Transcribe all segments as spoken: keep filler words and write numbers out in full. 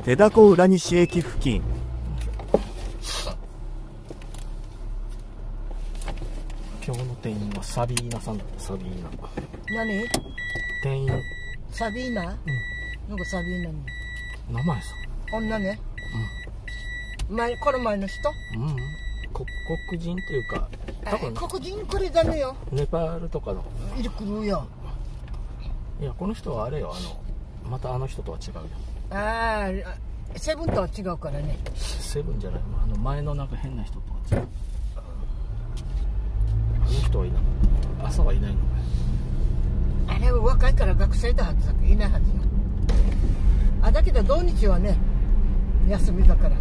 手だこ浦西駅付近。 今日の店員はサビーナさんだった。サビーナ。 何？ 店員。 サビーナ？うん。なんかサビーナに。 名前さ。 女ね。うん。前この前の人？ うん。こ黒人っていうか。多分黒人これダメよ。 ネパールとかの。 いる来るよ。 いやこの人はあれよ、あのまたあの人とは違うよ。 ああ、セブンとは違うからね。 セブンじゃない、あの前のなんか変な人とは違う。あの人はいなかった。朝はいないのか。 あれは若いから学生だはずだけどいないはずよ。あだけど土日はね休みだから。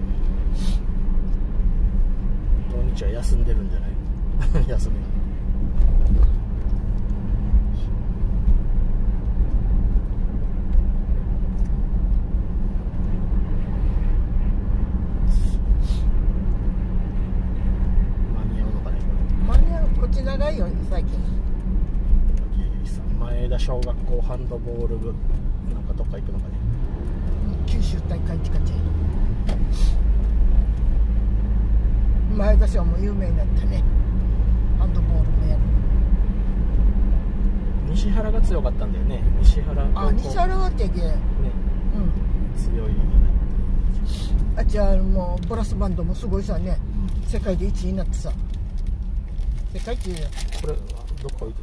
土日は休んでるんじゃない休み。 長いよ最近。 前田小学校ハンドボール部なんかどっか行くのかね。 九州大会って感じ。前田小も有名になったね。ハンドボールもやる。 西原が強かったんだよね。西原。 あ、西原はってけ。ね。 うん。強い。 あっちはもうブラスバンドもすごいさね。うん、世界でいちいになってさ。世界一。 これどっか置いとい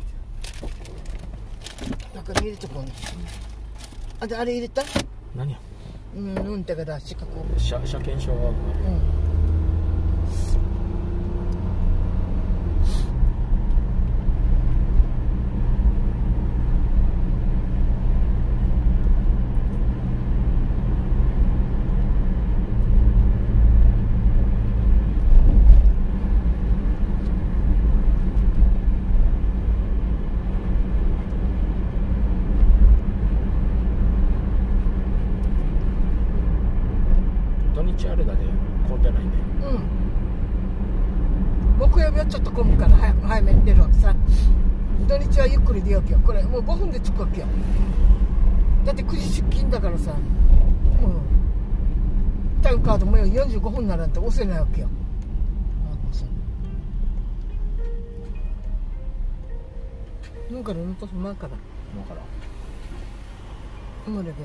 て。中に入れてこうね。あであれ入れた？ 何や？ うん、うんだから資格。 車車検証は。うん。あれだね、混んでないね。 うん。木曜日はちょっと混むから早く早めに出るわけさ。土日はゆっくり出ようけよ。これもうごふんで着くわけよ。だってくじ出勤だからさ。もうタイムカードもよんじゅうごふんならんて押せないわけよ。なんから乗ったす前から。 前から。 もうだけ。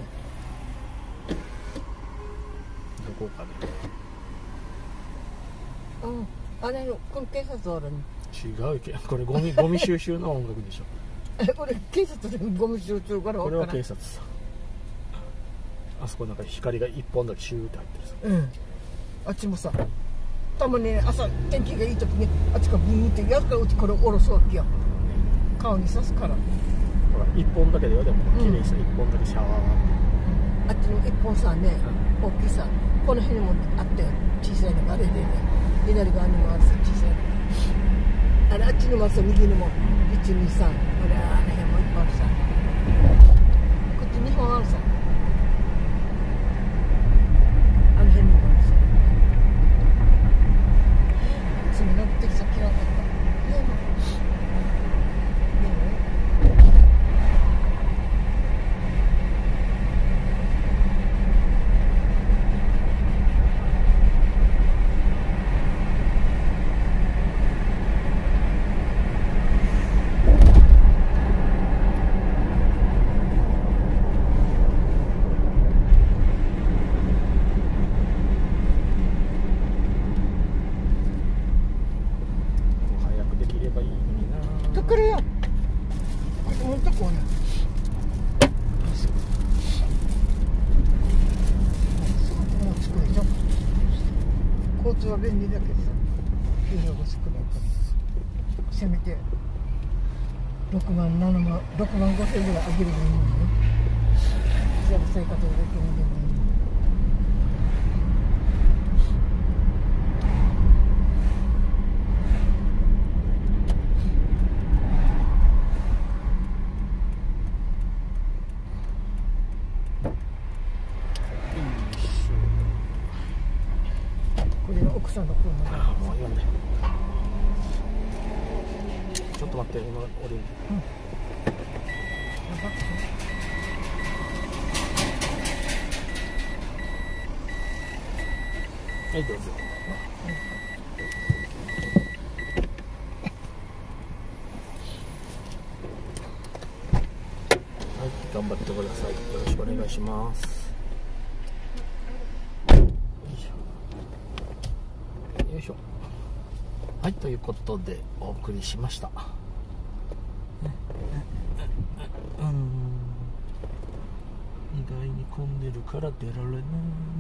どこかね。 うん、あれこの警察あるの。 違うけど、これゴミゴミ収集の音楽でしょ。 え、これ警察でゴミ収集から。 これは警察さ。あそこなんか光が一本だけシューって入ってるさ。 うん。あっちもさ、たまに、ね、朝天気がいい時にあっちからブーってやるからうちこれ下ろすわけよ。顔に刺すから。ほら一本だけでよ、でも綺麗にさ、一本だけシャワーが。 あっちの一本さね、うん、大きいさ、この辺にもあって小さいのがあれでね、左側にもあるさ小さいの。あれあっちにもあるさ、右にもいちにさん、あれあの辺もいっぱいあるさ。こっちにほんあるさ。あの辺にもあるさ。それ乗ってきた嫌いだった。これよ。ほんとこうね。もう作るでしょ。交通は便利だけどさ、給料が少ないから。せめてろくまん、ななまん、ろくまんごせんぐらい上げればいいのにね。それは生活ができるんでね。奥さんの車。 ああ、もう読んで。ちょっと待って、今降りる。うん。 はいどうぞ。はい頑張ってください。よろしくお願いします。よいしょよいしょ。はいということでお送りしました。うん、意外に混んでるから出られない。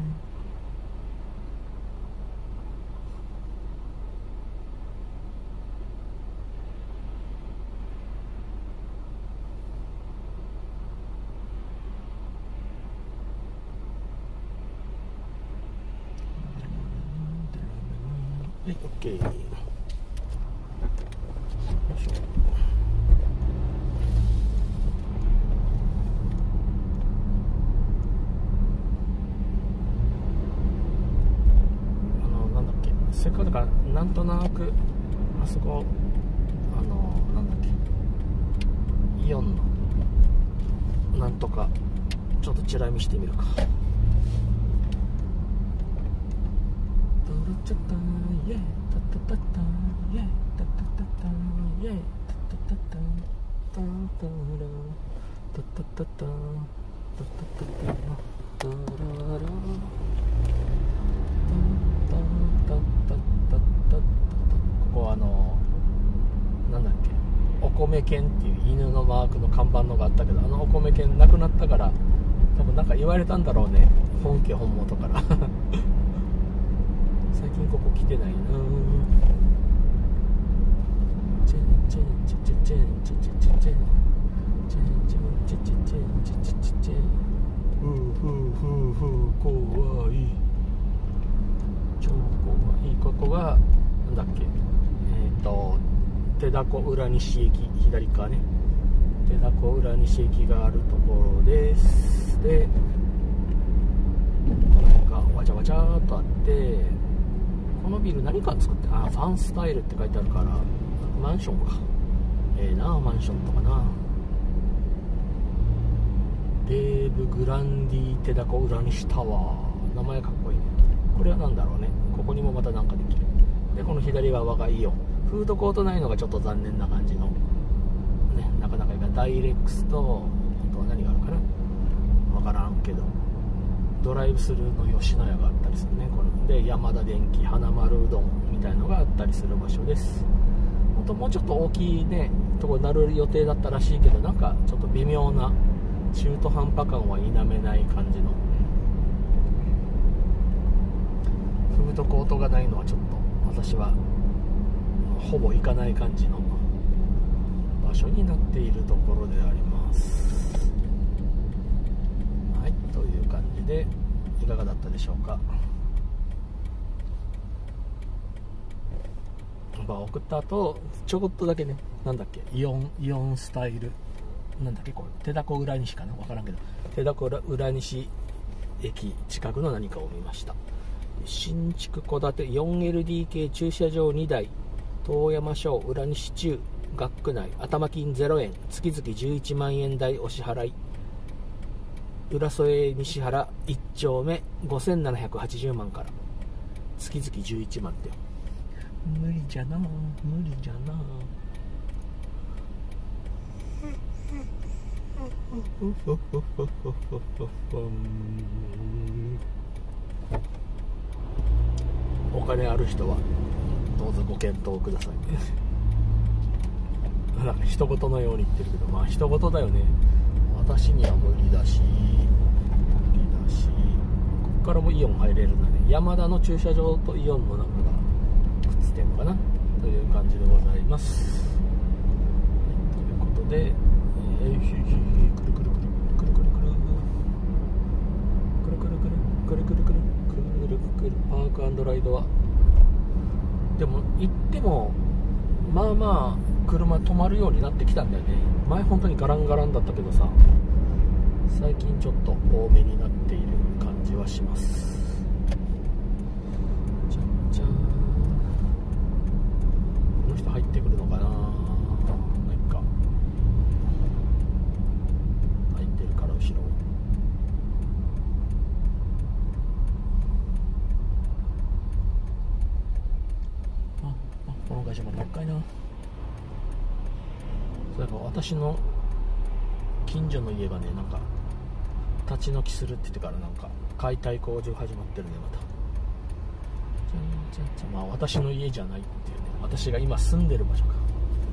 はい、OK。よいしょ。あの、なんだっけ、せっかくだから、なんとなく、あそこ、あの、なんだっけ、イオンの、なんとか、ちょっとチラ見してみるか。ちょっとイエータタタタイエータタタタイエータタタタタタタタタタタタタタタタララここはあのなんだっけお米犬っていう犬のマークの看板のがあったけど、あのお米犬なくなったから多分なんか言われたんだろうね、本家本元から最近ここ来てないな。チェンチェンチェチェチェンチェチェチェチェンチェンチェンチェチェチェンチェチェチェチェンふうふうふうふう怖い超怖い。ここがなんだっけ、えっと手だこ浦西駅左側ね、手だこ浦西駅があるところです。でこの辺がわちゃわちゃーっとあって、このビル何か作って、あ、ファンスタイルって書いてあるからマンションか。ええー、なあマンションとかな。デーブグランディ手だこ浦西タワー、名前かっこいいね。これは何だろうね。ここにもまたなんかできる。でこの左は我がイオン、フードコートないのがちょっと残念な感じのね、なかなかいいか。ダイレックスとあとは何があるかな分からんけど、ドライブスルーの吉野家があったりするね。これで山田電機、花丸うどんみたいのがあったりする場所です。本当もうちょっと大きいねとこになる予定だったらしいけど、なんかちょっと微妙な中途半端感は否めない感じの、フードコートがないのはちょっと私はほぼ行かない感じの場所になっているところであります。はいという感じでいかがだったでしょうか。まあ送った後ちょこっとだけね、なんだっけ、イオンイオンスタイルなんだっけ、これ手だこ浦西かな、分からんけど手だこ浦西駅近くの何かを見ました。新築戸建て よんエルディーケー 駐車場にだい、遠山小浦西中学区内、頭金ゼロえん、月々じゅういちまんえん台お支払い、浦添西原いっ丁目ごせんななひゃくはちじゅうまんから月々じゅういちまんって無理じゃな無理じゃな。お金ある人はどうぞご検討くださいなんか人事のように言ってるけど、まあ人事だよね。私には無理だし無理だし、ここからもイオン入れるんだね。山田の駐車場とイオンの中がくっつってんのかなという感じでございます。ということで、えー、くるくるくるくるくるくるくるくるくるくるくるくるくるくるパーク&ライドはでも行ってもまあまあ車止まるようになってきたんだよね。前本当にガランガランだったけどさ、最近ちょっと多めになっている感じはします。じゃんじゃん、この人入ってくるのかな。なんか入ってるから後ろヶ島高いな。そういえば私の近所の家がね、なんか立ち退きするって言ってからなんか解体工事が始まってるね。またちゃんちゃんちゃん、まあ私の家じゃないっていうね、私が今住んでる場所か。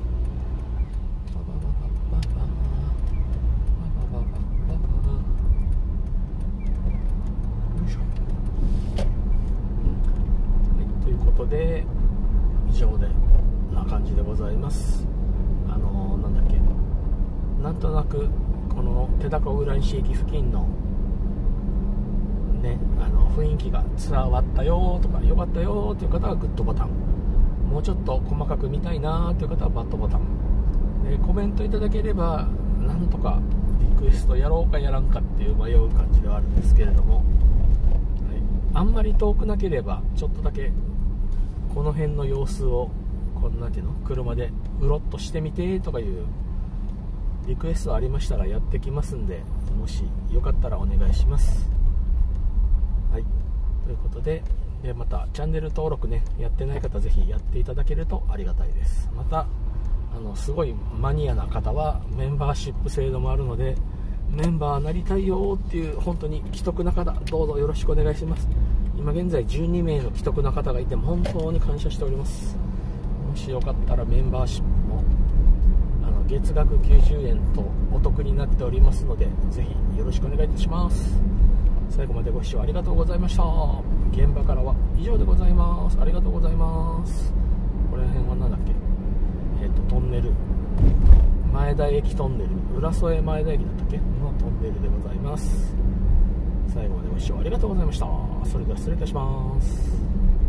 で以上でな感じでございます。あのー、なんだっけ、なんとなくこの手高浦西駅付近のね、あの雰囲気が伝わったよとか良かったよという方はグッドボタン、もうちょっと細かく見たいなという方はバッドボタンで、コメントいただければなんとかリクエストやろうかやらんかっていう迷う感じではあるんですけれども、はい、あんまり遠くなければちょっとだけこの辺の様子をこんなていうの車でうろっとしてみてとかいうリクエストありましたらやってきますんで、もしよかったらお願いします。はい、ということで、でまたチャンネル登録ねやってない方ぜひやっていただけるとありがたいです。またあのすごいマニアな方はメンバーシップ制度もあるので、メンバーなりたいよっていう本当に既得な方どうぞよろしくお願いします。今現在じゅうにめいの既得な方がいても本当に感謝しております。もしよかったらメンバーシップもあの月額きゅうじゅうえんとお得になっておりますので、ぜひよろしくお願いいたします。最後までご視聴ありがとうございました。現場からは以上でございます。ありがとうございます。この辺は何だっけ、えっとトンネル、前田駅トンネル、浦添前田駅だったっけのトンネルでございます。最後までご視聴ありがとうございました。それでは失礼いたします。